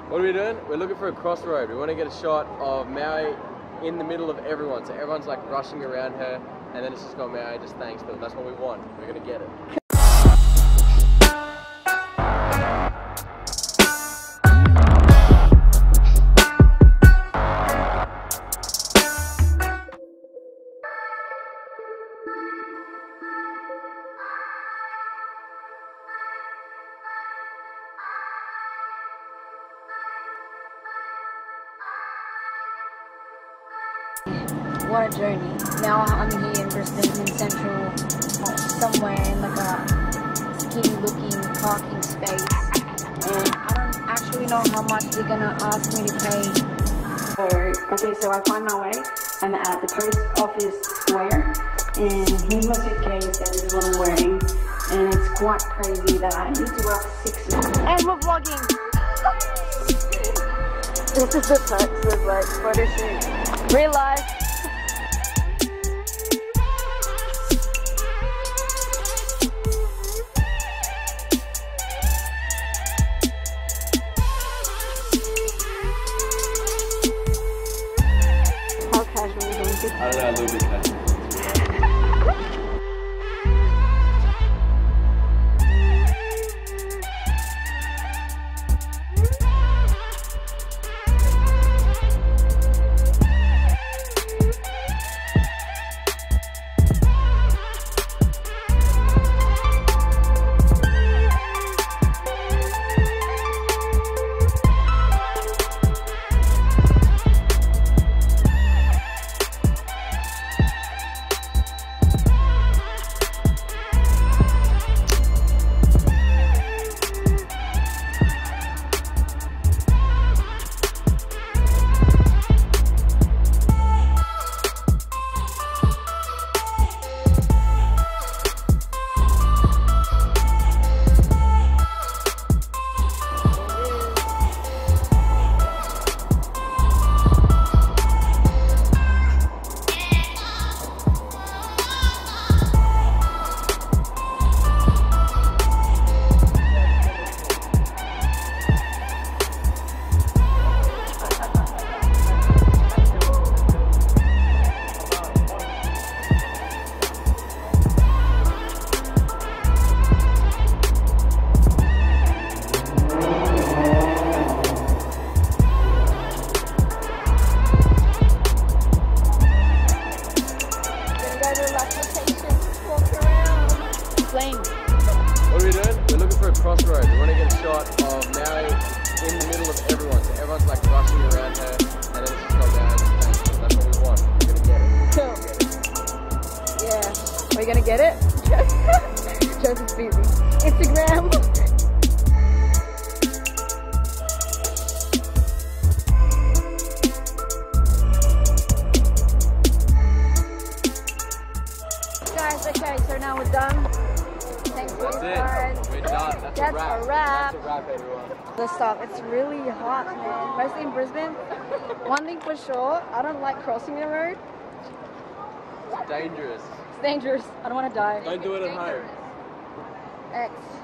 What are we doing? We're looking for a crossroad. We want to get a shot of Maui in the middle of everyone. So everyone's like rushing around her, and then it's just got Maui just staying still. That's what we want. We're going to get it. What a journey. Now I'm here in Brisbane Central, somewhere in like a skinny looking parking space, and I don't actually know how much they're gonna ask me to pay. So I find my way. I'm at the post office square, and here's my suitcase, that is what I'm wearing, and it's quite crazy that I need to work 6 months. And we're vlogging! This is the perks of like photo shoot. Real life. I don't know, a little bit casual. What are we doing? We're looking for a crossroad. We want to get a shot of Maui in the middle of everyone. So everyone's like rushing around her, and then it's just got Maui. That's what we want. We're gonna get it. Cool. Yeah. Are we gonna get it? Joseph's busy. Instagram. Guys, okay, so now we're done. Thanks for your time. We're done. That's a wrap. That's a wrap, everyone. Let's stop. It's really hot, man. Mostly in Brisbane. One thing for sure, I don't like crossing the road. It's dangerous. It's dangerous. I don't want to die. Don't do it at home. X.